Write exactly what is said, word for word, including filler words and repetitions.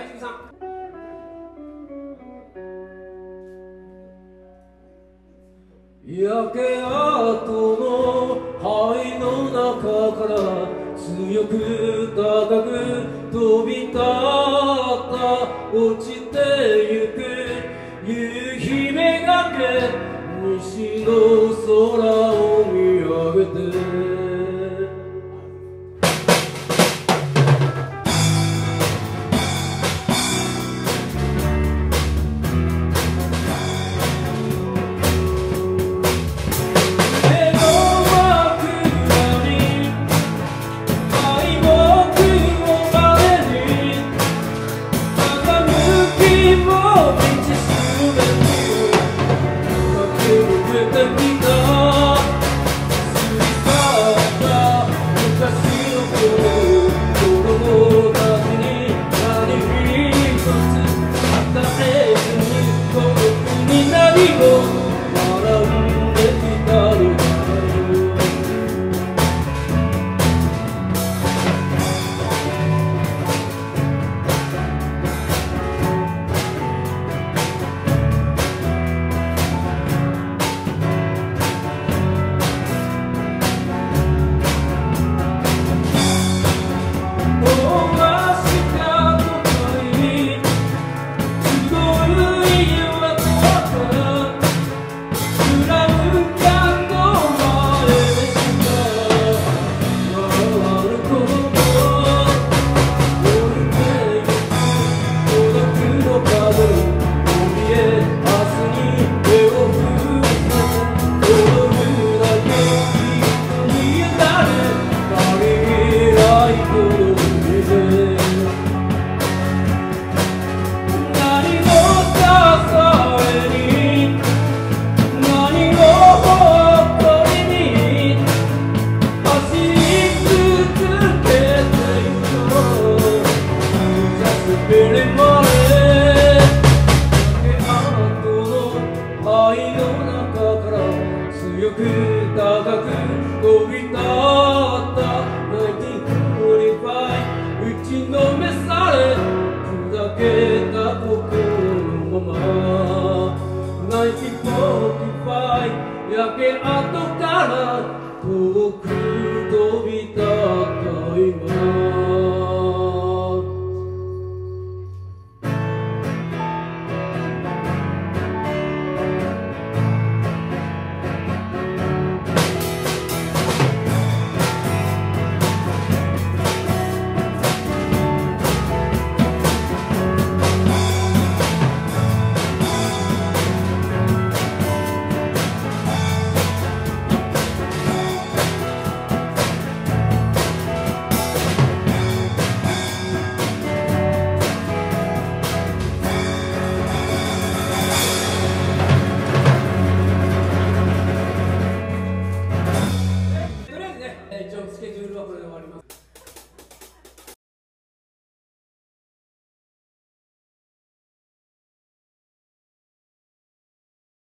大輔さん。 焼け跡の灰の中から強く高く飛び立った落ちてゆく夕日めがけ西の空を見上げて強く高く飛び立った打ちのめされ砕けた心のままナインティーフォーティーファイブ焼け跡から遠く飛び立った今スケジュールはこれで終わります。